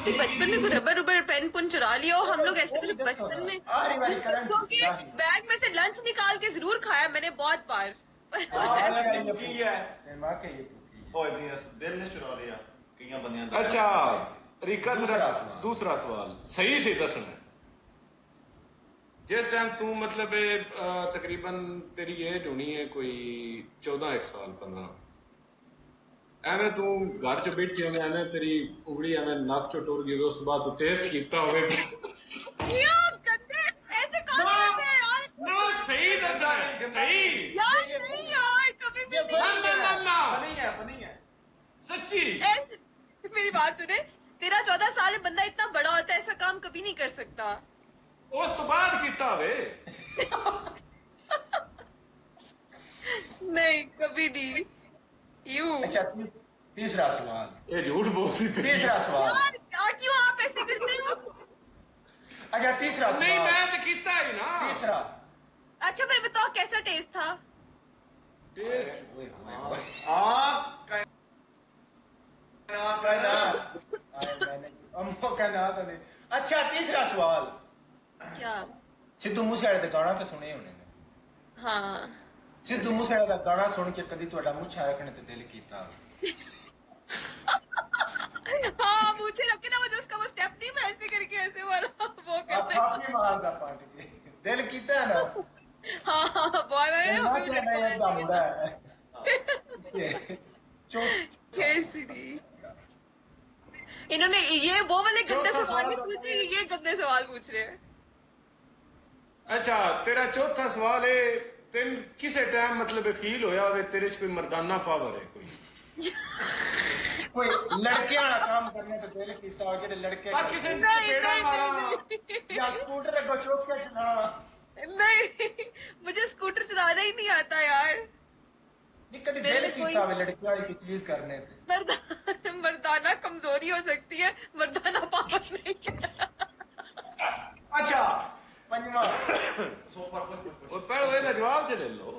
बचपन में कोई रबर रुबर पेन पुन चुरा लिया हो? हम लोग ऐसे मतलब बचपन में बच्चों के बैग में से लंच निकाल के जरूर खाया मैंने बहुत बार। अच्छा रीका, दूसरा सवाल सही से दसना है। जिस टाइम तू मतलब तकरीबन तेरी एज होनी है कोई 14 एक साल 15, एवं तू घर च बैठी होवे, एवं तेरी उंगली एवं नक चो टुर गई, उस बाद तू टेस्ट किया होवे। ऐसे कौन करते हैं यार? ना सही दसा है, सही यार नहीं यार, कभी भी नहीं है सच्ची। मेरी बात सुने, 13-14 साल में बंदा इतना बड़ा होता है, ऐसा काम कभी नहीं कर सकता। उस तो बाद किया वे। नहीं कभी नहीं। अच्छा तीसरा सवाल, ये झूठ बोलती। तीसरा सवाल यार क्यों आप ऐसे करते हो? अच्छा तीसरा सवाल। नहीं मैं तो किया ही ना। तीसरा। अच्छा फिर बताओ कैसा टेस्ट था? टेस्ट अच्छा तीसरा सवाल। क्या? सिद्धू मूसेवाले का गाना तो सुने होने। हाँ सिद्धू मूसेवाले का गाना सुन के कभी तुहाडा मुछा रखने ते दिल कीता? हाँ मुझे रखे ना, वो जो उसका वो स्टेप नहीं, मैं ऐसे करके ऐसे वाला वो करते हैं। आपकी मारदा पाट के दिल कीता है ना? हाँ बहुत केसरी। इन्होंने ये वो वाले गंदे सवाल नहीं पूछे, ये गंदे सवाल पूछ रहे हैं। अच्छा तेरा चौथा सवाल है, तेन किसे टाइम मतलब फील होया वे तेरे च कोई मर्दाना पावर है? कोई लड़के वाला काम करने तो दिल कीता हो, जेडे लड़के किसे चपेड़ा मारा या स्कूटर को चौक के चला? नहीं मुझे स्कूटर चलाना ही नहीं आता यार। नहीं कभी दिल कीता वे लड़के वाली की चीज करने थे? मर्दाना कमजोरी हो सकती है, मर्दाना पावर नहीं। अच्छा पंजवा और पहले ਇਹਦਾ जवाब से ले लो।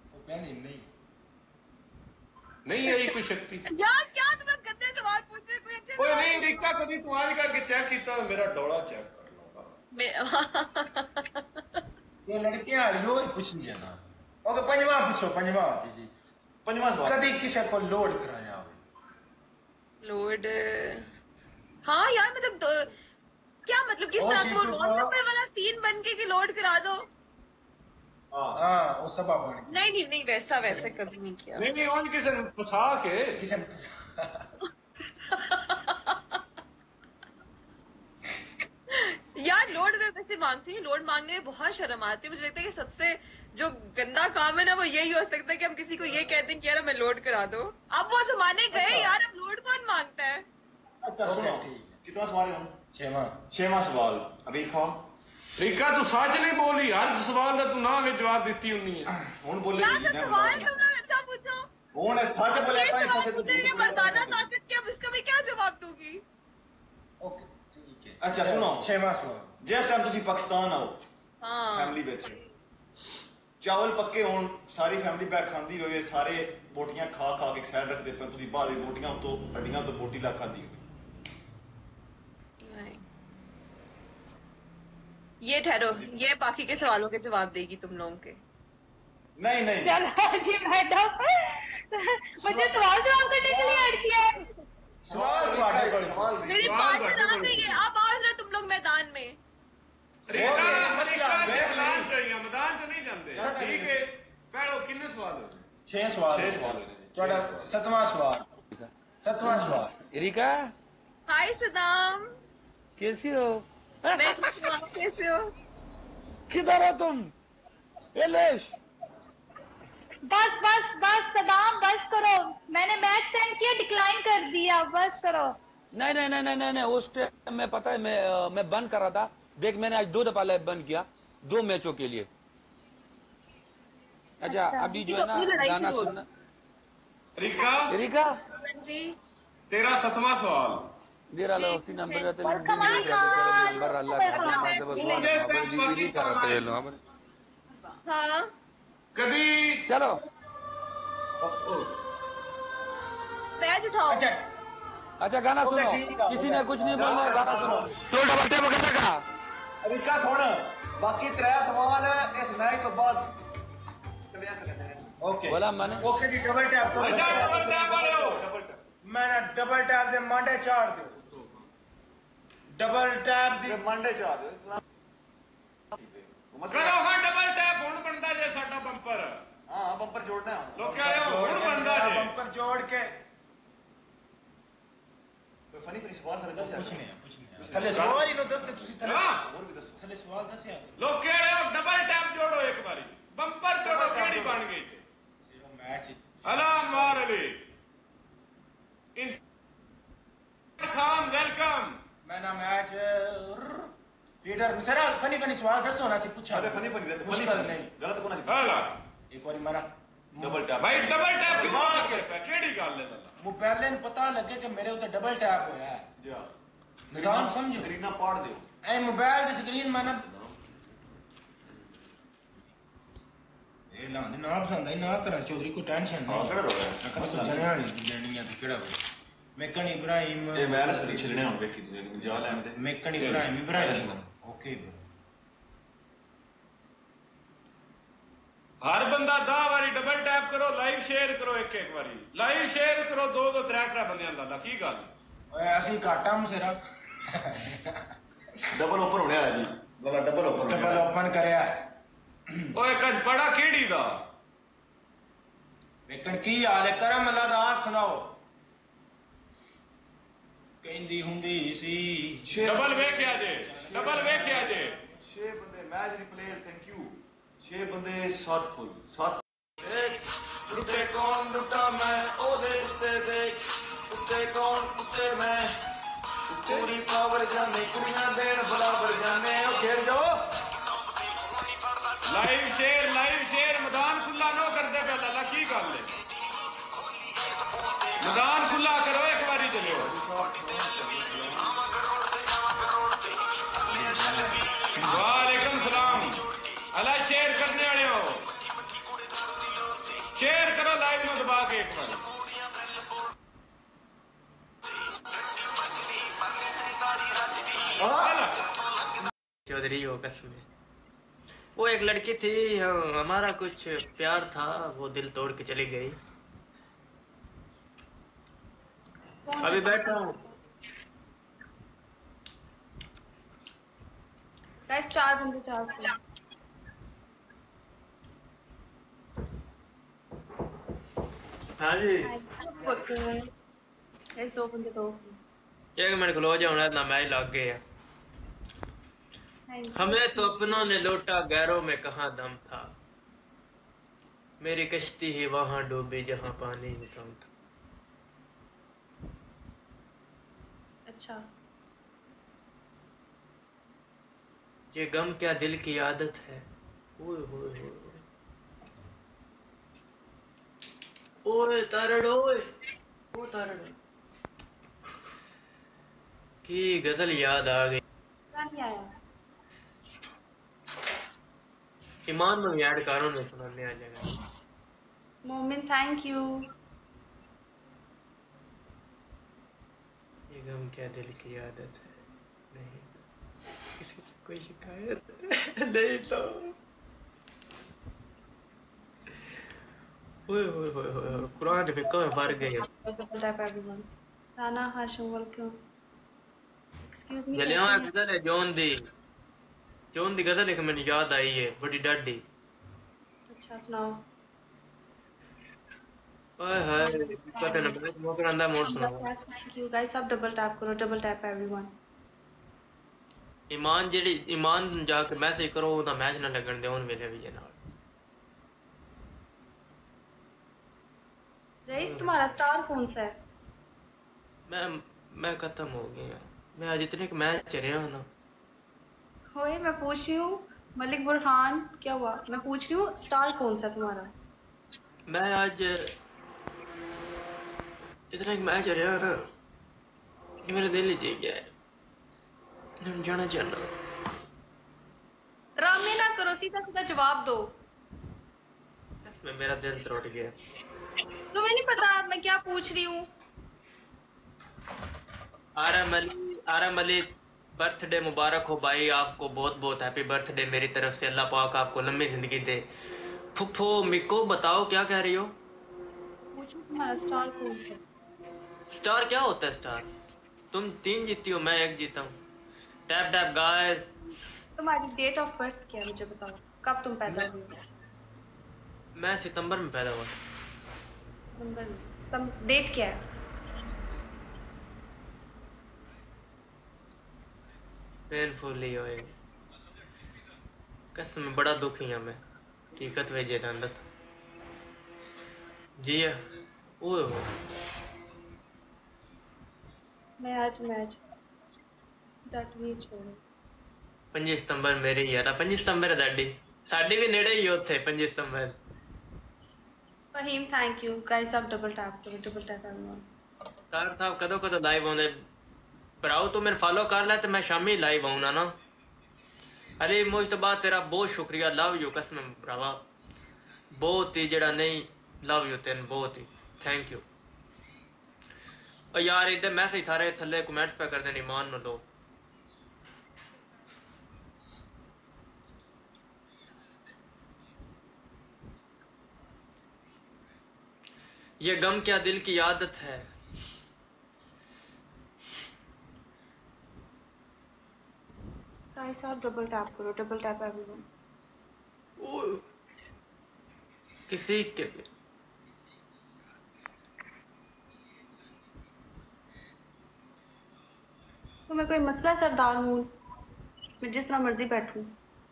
नहीं है कोई शक्ति यार, क्या तुम लोग गंदे सवाल पूछ रहे? कोई अच्छे सवाल नहीं। रिका कभी तुम्हारी करके चेक किया मेरा डोला चेक कर लो। ये लड़कियां रोज पूछ लिया ना। ओके पंजवा पूछो, पंजवा जी पंजवा सवाल। कभी किसी को लोड कराया हो? लोड? हाँ यार मतलब क्या मतलब किस तरह को रॉन्ग नंबर वाला सीन बन के कि लोड करा दो? हाँ वो सब बन के। नहीं वैसे कभी नहीं किया। नहीं और किसी ने फंसा के यार लोड में वैसे मांगती नहीं, लोड मांगने में बहुत शर्म आती है। मुझे लगता है कि सबसे जो गंदा काम है ना वो यही हो सकता है कि हम किसी को ये कहते हैं कि यार हमें लोड करा दो। अब वो जमाने गए यार, अब लोड कौन मांगता है? अच्छा सुनो, कितना सवाल है? छेवां सवाल। अभी खाओ रिका तू सच नहीं बोली, हर सवाल का तू ना में जवाब देती हुनी है। हुन बोले यार सवाल तुमने अच्छा पूछो। हुन सच बोले तो ऐसे तो तेरे मर्दाना ताकत के, अब इसका मैं क्या जवाब दूंगी? ओके ठीक है। अच्छा सुनो छेवां सवाल। जिस टाइम तुसी पाकिस्तान आओ फैमिली विच चावल पक्के होन, सारी फैमिली बैग खांदी होवे, सारे बोटियां खा के सैर रखदे पे, तुसी बाहर बोटियां तो हड्डियां तो बोटी ला खांदी होवे। ये ठहरो, ये बाकी के सवालों के जवाब देगी तुम लोगों के। नहीं चलो जी बैठो। मुझे सवाल जवाब करने के लिए ऐड किया है। सवाल मेरी पार्टनर आ गई है, अब आओ जरा तुम लोग मैदान में। मैदान तो नहीं जानते ठीक है। पहले कितने सवाल हो? 6 सवाल। ਤੁਹਾਡਾ 7वां सवाल। रिका हाय सदाम, कैसी हो? मैं ठीक हूँ, आप कैसे हो? किधर हो तुम? एलेश बस सदाम बस करो। मैंने मैच सेंड किया, डिक्लाइन कर दिया, बस करो। नहीं उस टाइम में पता है मैं बंद कर रहा था। देख मैंने आज 2 दफा लाइव बंद किया 2 मैचों के लिए। अच्छा अभी जो है ना गाना सुनना। रिका जी तेरा 7वां सवाल। देर आला वक्ती नंबर रहते हैं नंबर अल्लाह का नाम से बस दीदी कर रहे हैं लोग। हाँ कभी चलो पैच उठाओ। अच्छा अच्छा गाना सुनो, किसी ने कुछ नहीं बोलना है, गाना सुनो। तो डबल टैप करने का रिका सुन, बाकी 3 सवाल इस मैच तो बाद ओके बोला मैंने। ओके जी डबल टैप करो। डबल टैप वाले मैंने डबल टैप दे मंडे चार दो, डबल टैप दी मंडे चार दो करो हां डबल टैप हुन बनदा जे साडा बंपर। हां बंपर जोड़ना है लोग आए हुन बनदा जे बंपर जोड़ के कोई फनी सवाल सारे दस कुछ नहीं थले सवाल ही नो दसते तुसी थले और भी दसो थले सवाल दसया लोग आए हो डबल टैप जोड़ो एक बारी बंपर जोड़ो केड़ी बन गई थे ये मैच हला मार अली इन खान वेलकम मैंने मैच फीडर सर फनी सवाल दसो ना सी पूछा। अरे फनी रहते मुश्किल नहीं गलत कोना सी हला एक बारी मारा डबल टैप भाई डबल टैप दिमाग के पे केड़ी गल है तला मुबैले ने पता लगे कि मेरे ऊपर डबल टैप होया है। जा निजाम समझो स्क्रीना पाड़ दियो ए मोबाइल दी स्क्रीन माना ए ना ना पसंद है ना कर चौधरी को टेंशन हां नहीं। केड़ा रो है बस चले वाली देनी है तो केड़ा मेकन इब्राहिम ए मैं लस छिलने हुन देखी जा लेने दे मेकन इब्राहिम ओके हर बंदा 10 बारी डबल टैप करो लाइव शेयर करो एक बारी लाइव शेयर करो 2 3 बंदियां लाला की गल ओए असि काटा मसेरा डबल ओपन होने वाला जी लाला डबल ओपन करया ओए कज बड़ा केड़ी दा मेकन की हाल है करम अल्लाह दा आप सुनाओ कहंदी हुंदी सी डबल वेख्या जे 6 बंदे मैच रिप्लेस थैंक यू 6 बंदे 7 फुल 7 एक लुटे कौन लुटा मैं ओदे उत्ते देख उत्ते कौन उत्ते मैं पूरी पावर जाने कुड़ियां देन बराबर जाने ओ खेल जाओ लाइव शेयर मैदान खुला नो करदे पे लाला की गल है मैदान खुला करो एक बारी चलो वालेकुम सलाम अला शेयर करने वाले हो शेयर करो लाइव में दबा के एक बार चौधरी हो कसम वो एक लड़की थी हमारा कुछ प्यार था वो दिल तोड़ के चली गई अभी बैठा हूँ गाइस 4 बंदे 4 हाँ जी गाइस 2 बंदे 2 एक मिनट खलो जाओ ना मैच लग गया हमें तो अपनों ने लौटा गैरों में कहाँ दम था मेरी कश्ती ही वहां डूबी जहां पानी में कम था। अच्छा ये गम क्या दिल की आदत है ओए होए होए ओए तारड़ ओए ओ तारड़ की गजल याद आ गई नहीं आया ईमान में याद कानून में सुनाने आ जाएगा मोमिन थैंक यू ये गम क्या दिल की आदत है नहीं किसी से कोई शिकायत नहीं तो ओए ओए ओए कुरान में कब भर गए Rana Hashim welcome excuse me जलियां गजल है जोन दी गजल एक मैंने याद आई है बड़ी डाडी अच्छा सुनाओ ओए हाय पता नहीं मोकर अंदा मोड़ सुनाओ थैंक यू गाइस आप डबल टैप करो डबल टैप एवरीवन ईमान जेडी ईमान जाके मैसेज करो ना मैच ना लगन दे उन वेले भी नाल रईस तुम्हारा स्टार कौन सा है मैं खत्म हो गया मैं आज इतने के मैच चले हूं ना होए मैं पूछ रही हूँ मलिक बुरहान क्या हुआ मैं पूछ रही हूँ स्टार कौन सा तुम्हारा मैं आज इतना एक मैच रहा ना कि मेरा दिल ही जी गया है जाना चाहना ड्रामे ना करो सीधा सीधा जवाब दो मैं मेरा दिल टूट गया तुम्हें नहीं पता मैं क्या पूछ रही हूँ आरम अली बर्थडे मुबारक हो भाई, आपको बहुत बहुत हैप्पी बर्थडे मेरी तरफ से। अल्लाह पाक आपको लंबी जिंदगी दे। फुफो मिको बताओ क्या कह रही हो? तुम्हारा स्टार कौन सा? स्टार क्या होता है स्टार? तुम 3 जीती हो, मैं 1 जीता हूँ। Tap tap guys. तुम्हारी डेट ऑफ बर्थ क्या है मुझे बताओ, कब तुम पैदा हुए? मैं सितंबर में पैदा हुआ। सितंबर में? तुम डेट क्या है? पेनफुली होए कसम में बड़ा दुखी है मैं, हकीकत वे जे दस जी। ओए हो मैं आज मैच जट भी छोड़ो। 5 सितंबर मेरे यार, 5 सितंबर दाडी साडी भी नेड़े ही होते 5 सितंबर। फहीम थैंक यू गाइस, आप डबल टैप करो, डबल टैप एवरीवन। सर साहब कदों कदों लाइव आउंदे भराओ, तू मेरे फॉलो कर ले तो मैं शामी लाइव आऊना ना। अरे मुश्तबा तेरा बहुत शुक्रिया, लव यू कसम भरावा, बहुत ही जड़ा नहीं लव यू तेन बहुत ही थैंक यू। और यार इधर मैसेज थारे थल्ले कमेंट्स पे कर देनी मान न लो। ये गम क्या दिल की आदत है। गाइस आप डबल टैप करो, डबल टैप एवरीवन। किसी के भी तुम्हें कोई मसला है सरदार हूँ, मैं जिस तरह मर्जी बैठूं।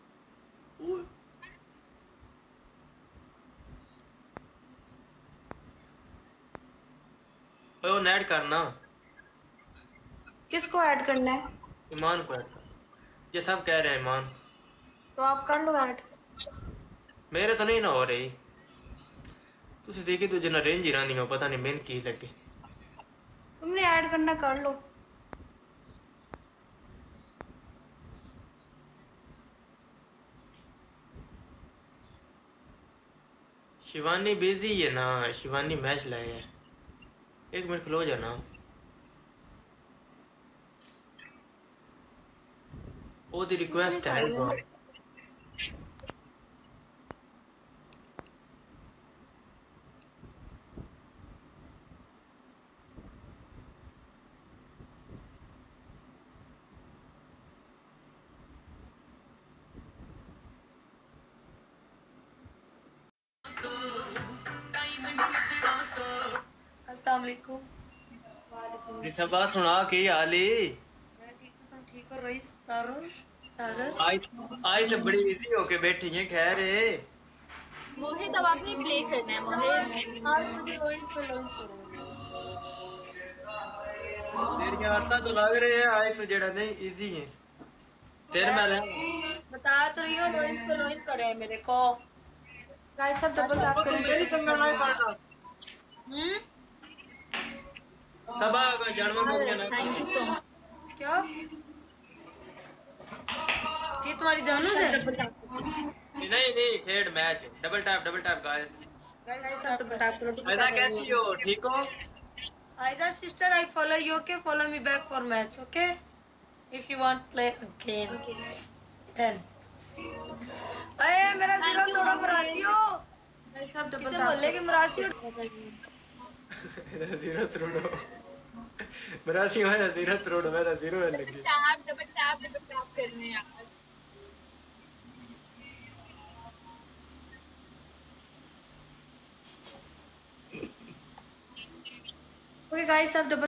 वो ऐड करना। किसको ऐड करना है? ईमान को ऐड कर, ये सब कह रहे हैं ईमान। तो आप कर लो ऐड। मेरे तो नहीं ना हो रही, तुझे देखी तुझे ना रेंज ही रानी हो, पता नहीं मैंने की लगे। तुमने ऐड करना कर लो। शिवानी बिजी है ना, शिवानी मैच लाए है। 1 मिनट खलो जाना। वो दी रिक्वेस्ट है अस्सलाम वालेकुम। निसबा सुना की हाली? मैं ठीक हूं, तुम ठीक हो रईस? तारुर आज तो बड़ी इजी होके बैठी है। खैर मोहित अब आपने प्ले करना है। मोहित आज मुझे रोइस पे लॉन्च करो। तेरी आता तो लग रहे हैं आज तो जेड़ा नहीं इजी है तेरे में बता तो रही हो रोइस पे लॉन्च करे है मेरे को। गाइस सब डबल टैप करो। मेरी संग नहीं करना। तबाह का जानवर हो गया ना। Thank you so much. क्या ये तुम्हारी जानू से? नहीं खेड मैच। Double tap guys. सब डबल टैप करो। ऐसा कैसी हो? ठीक हो? Aiza sister, I follow you. Okay, follow me back for match. Okay, if you want play again. Then. अरे मेरा जीरो थोड़ा मरासियो। किसे बोले कि मरासियो? जीरो थ्रोडो। मरासियो है जीरो थ्रोडो, मेरा जीरो है लगी। डबल टैप करने यार। Okay guys, सब डबल